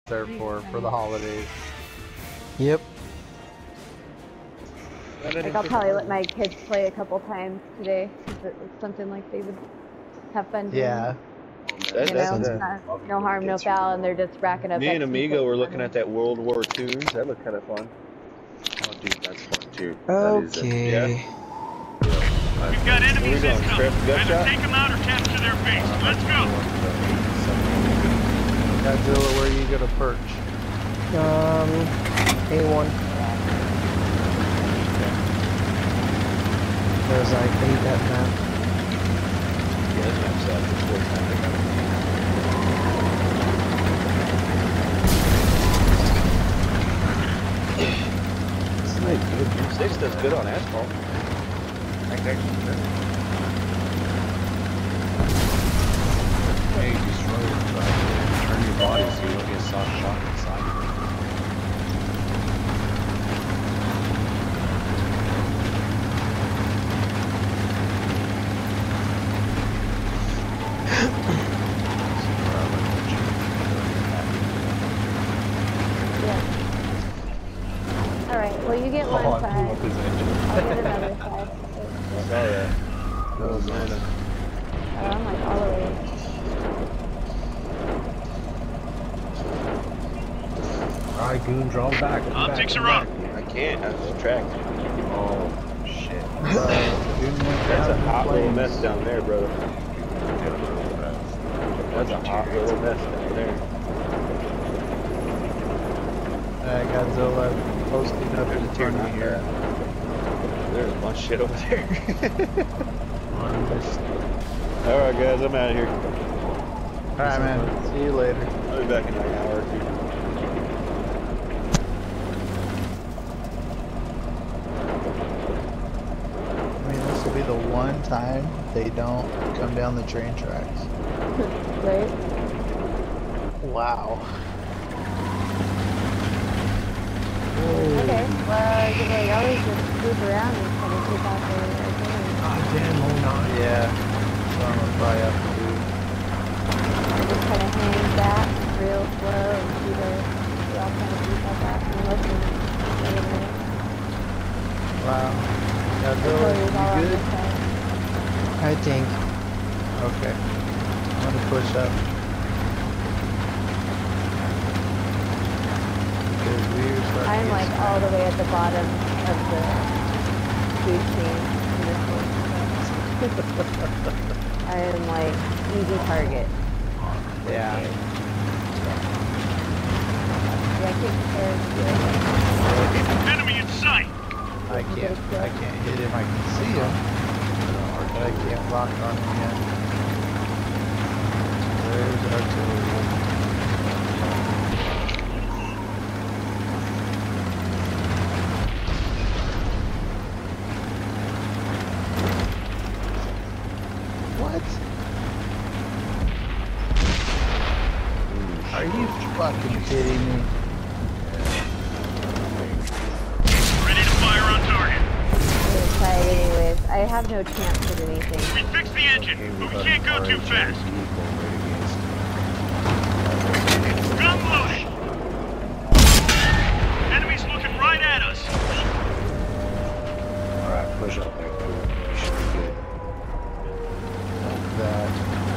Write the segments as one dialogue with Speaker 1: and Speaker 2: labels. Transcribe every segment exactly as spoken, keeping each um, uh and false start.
Speaker 1: there for for the holidays.
Speaker 2: Yep.
Speaker 3: Like I'll probably let my kids play a couple times today because it's something like they would have fun doing.
Speaker 1: Yeah.
Speaker 3: You know, not, no harm, no foul, and they're just racking up.
Speaker 4: Me and Amigo were looking
Speaker 3: money.
Speaker 4: at that World War Twos. That looked kind of fun.
Speaker 5: Oh, dude, that's fun too.
Speaker 2: Okay.
Speaker 4: Yeah.
Speaker 6: We've got enemies
Speaker 4: Where we going,
Speaker 6: incoming.
Speaker 4: Chris? Gun
Speaker 6: Either
Speaker 4: shot?
Speaker 6: take them out or capture their base. Let's go.
Speaker 1: Godzilla, where are you gonna perch?
Speaker 2: Um, A one. Because I hate that map.
Speaker 4: Yeah, that's not sad. It's four times I got it.
Speaker 5: It's like good.
Speaker 4: Six does good on asphalt.
Speaker 5: Hey, destroy it. Like, turn your body so you don't get soft shot inside.
Speaker 3: All right. Well, you get one
Speaker 5: Oh, I
Speaker 3: side.
Speaker 5: blew up his engine.
Speaker 3: I'll get another side.
Speaker 4: I saw that. That was random.
Speaker 3: Oh, I'm like all the way.
Speaker 5: Alright, Goon, draw back. Come back,
Speaker 6: Optics
Speaker 5: come
Speaker 6: are up.
Speaker 5: back.
Speaker 4: I can't. I was tracked.
Speaker 5: Oh, shit.
Speaker 4: That's a hot little mess down there, brother. That's a hot little mess down there.
Speaker 1: Uh, Godzilla posting up in front of you here.
Speaker 4: There's a bunch of shit over there. Alright guys, I'm out of here.
Speaker 1: Alright, man. See you later.
Speaker 4: I'll be back in like an hour or two.
Speaker 1: I mean, this will be the one time they don't come down the train tracks.
Speaker 3: Right?
Speaker 1: Wow.
Speaker 3: Okay. Well, you know, you always just move around and kind of take off the thing.
Speaker 5: God damn, hold on.
Speaker 1: Yeah. So I'm gonna probably have to do.
Speaker 3: Just kind of hang back real slow and see the, see all kind of stuff back. And listen.
Speaker 1: Wow.
Speaker 3: The
Speaker 1: Godzilla,
Speaker 3: is all on
Speaker 1: you
Speaker 3: this
Speaker 1: good?
Speaker 3: side.
Speaker 2: I think.
Speaker 1: Okay. I'm gonna push up. Because we're starting
Speaker 3: I'm
Speaker 1: to
Speaker 3: like
Speaker 1: get
Speaker 3: all the way at the bottom of the food chain in this one. I am like easy target.
Speaker 1: Yeah.
Speaker 3: Yeah, I can't compare.
Speaker 6: Enemy in sight.
Speaker 1: I can't. I can't hit him. I can see him, but I can't lock on him yet. There's artillery. What? Are you fucking kidding me?
Speaker 6: Ready to fire on target.
Speaker 3: I'm gonna try it anyways. I have no chance at anything.
Speaker 6: We fixed the engine, but we can't go too fast. Gun loaded. Enemies looking right at us.
Speaker 5: Alright, push up there. You should be good.
Speaker 1: Like that.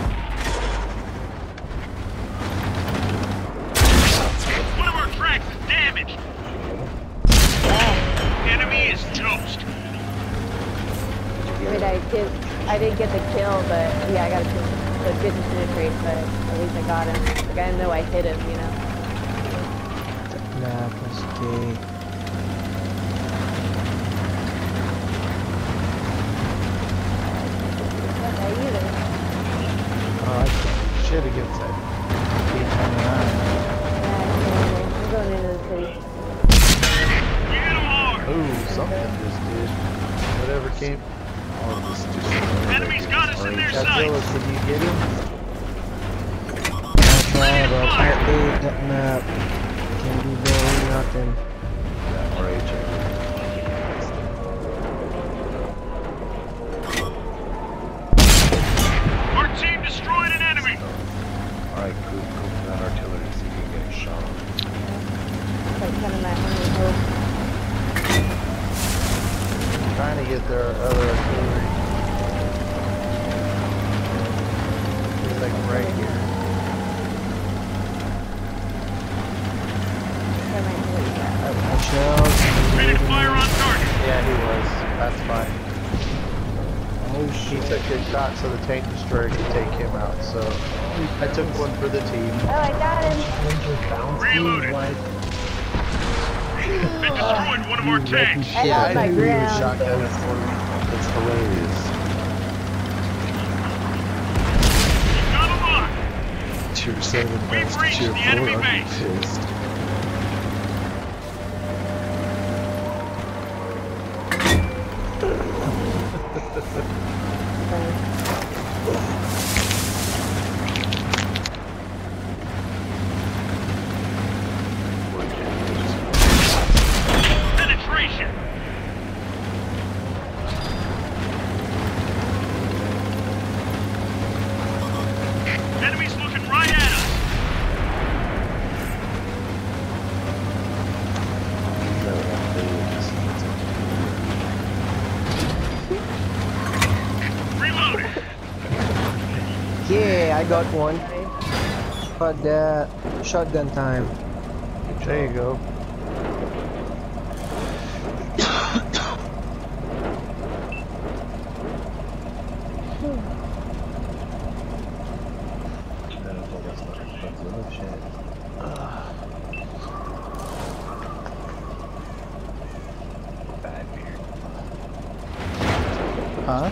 Speaker 6: One of our tracks is damaged. Enemy is toast.
Speaker 3: I mean, I did, I didn't get the kill, but yeah, I got a kill. So it didn't penetrate, but at least I got him. Like, I know I hit him, you know.
Speaker 2: That map was gay.
Speaker 3: Not that either.
Speaker 1: Oh, I can't shit against that. P twenty-nine.
Speaker 3: Yeah, I'm going into the city.
Speaker 6: We hit them hard.
Speaker 1: Ooh, something just did. Whatever came.
Speaker 5: All of this just
Speaker 6: Enemies got us in their
Speaker 1: Godzilla,
Speaker 6: sights.
Speaker 1: can you get him?
Speaker 2: I try, but I can't beat that map. Can't do very nothing.
Speaker 6: Our team destroyed an enemy.
Speaker 5: Alright, go, go for that artillery, see if you can get a shot on it.
Speaker 3: That's kind of my only hope.
Speaker 1: Trying to get their other artillery. It's like right here.
Speaker 3: I might delete that.
Speaker 2: Watch out.
Speaker 6: Ready to fire on target.
Speaker 1: Yeah, he was. That's fine.
Speaker 2: Oh
Speaker 1: He
Speaker 2: shit.
Speaker 1: took his shot so the tank destroyer could take him out. So I took one for the team.
Speaker 3: Oh, I got him.
Speaker 6: Reloaded. They destroyed one of our tanks.
Speaker 3: I
Speaker 1: Yeah,
Speaker 3: held my
Speaker 1: I knew he was
Speaker 3: ground.
Speaker 1: shotgunning for me.
Speaker 5: That's hilarious.
Speaker 6: Got a lot.
Speaker 5: Tier seven
Speaker 6: We've
Speaker 5: best
Speaker 6: reached
Speaker 5: tier
Speaker 6: the
Speaker 5: four.
Speaker 6: enemy
Speaker 5: I'd be
Speaker 6: base.
Speaker 5: pissed.
Speaker 6: Penetration. Enemies looking right at us. Reloaded.
Speaker 2: Yeah, I got one. But the shotgun time.
Speaker 1: There you go. Huh?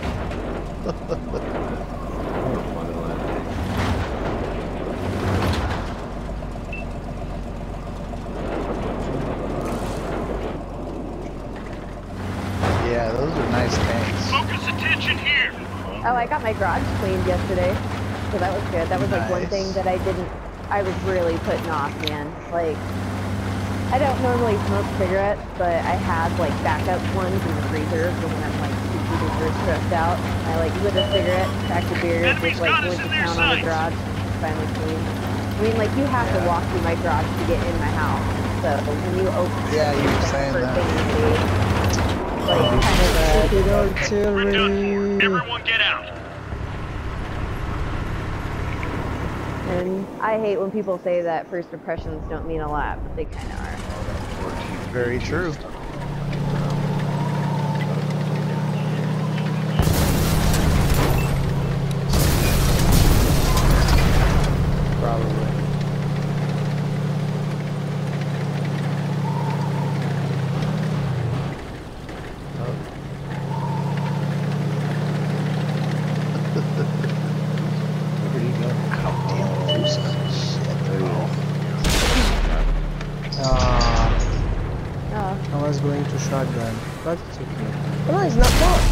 Speaker 1: Yeah, those are nice tanks.
Speaker 6: Focus attention here.
Speaker 3: Oh, I got my garage cleaned yesterday, so that was good. That was like one
Speaker 1: Nice.
Speaker 3: thing that I didn't, I was really putting off, man. Like, I don't normally smoke cigarettes, but I had like backup ones in the freezer for when I'm like super duper stressed out. I like lit a cigarette, cracked a beer,
Speaker 6: Enemies
Speaker 3: just like
Speaker 6: got us
Speaker 3: went to
Speaker 6: in their
Speaker 3: town on the
Speaker 6: sights.
Speaker 3: garage, finally cleaned. I mean, like you have to
Speaker 1: Yeah.
Speaker 3: walk through my garage to get in my house, so when you open
Speaker 1: Yeah, you were
Speaker 3: it's like
Speaker 1: saying
Speaker 3: first
Speaker 1: that.
Speaker 3: thing you see, like kind of a
Speaker 2: Good
Speaker 6: We're done for.
Speaker 2: artillery.
Speaker 6: Everyone get out.
Speaker 3: And I hate when people say that first impressions don't mean a lot, but they kind of are.
Speaker 1: Very true. Probably.
Speaker 5: Where did he go?
Speaker 1: Ow, damn, Lucy. Shit.
Speaker 5: There he is.
Speaker 2: Ah,
Speaker 3: Oh,
Speaker 2: I was going to shotgun. But it's okay. Oh, no, he's not gone.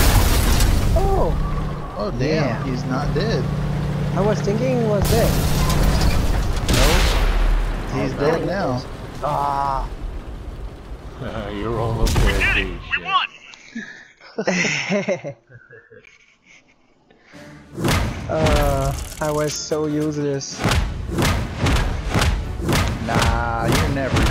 Speaker 2: Oh,
Speaker 1: Oh, damn,
Speaker 2: Yeah.
Speaker 1: he's not dead.
Speaker 2: I was thinking he was dead.
Speaker 1: Nope. He's
Speaker 2: Oh,
Speaker 1: dead
Speaker 3: no.
Speaker 1: now.
Speaker 2: Ah.
Speaker 5: You're almost
Speaker 6: We
Speaker 5: there,
Speaker 6: did it.
Speaker 5: dude.
Speaker 6: We won.
Speaker 2: uh, I was so useless.
Speaker 1: Nah, you're never